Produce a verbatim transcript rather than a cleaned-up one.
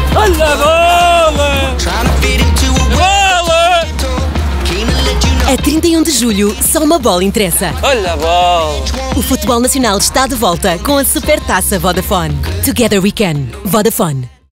Olha a bola! Bola! A trinta e um de julho, só uma bola interessa. Olha a bola! O futebol nacional está de volta com a Supertaça Vodafone. Together we can. Vodafone.